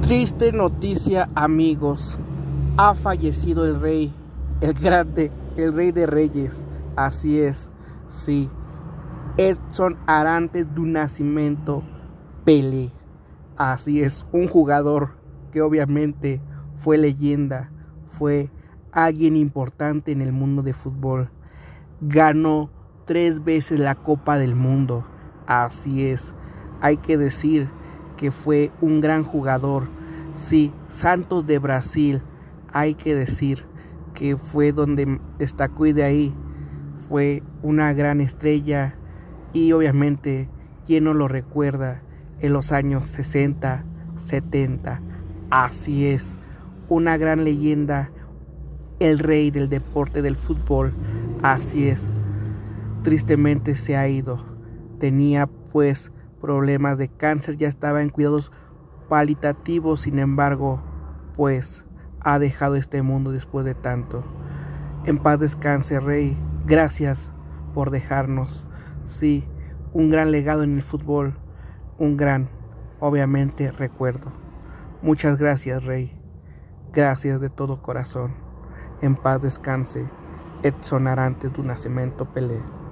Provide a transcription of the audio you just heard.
Triste noticia, amigos. Ha fallecido el rey, el grande, el rey de reyes. Así es, sí. Edson Arantes do Nascimento Pelé. Así es, un jugador que obviamente fue leyenda, fue alguien importante en el mundo de fútbol. Ganó 3 veces la Copa del Mundo. Así es, hay que decir que fue un gran jugador. Sí, Santos de Brasil, hay que decir que fue donde destacó y de ahí fue una gran estrella. Y obviamente, ¿quién no lo recuerda en los años 60, 70? Así es, una gran leyenda, el rey del deporte del fútbol. Así es, tristemente se ha ido. Tenía pues problemas de cáncer, ya estaba en cuidados paliativos, sin embargo, pues ha dejado este mundo después de tanto. En paz descanse, rey. Gracias por dejarnos, sí, un gran legado en el fútbol, un gran, obviamente, recuerdo. Muchas gracias, rey. Gracias de todo corazón. En paz descanse, Edson Arantes do Nascimento Pelé.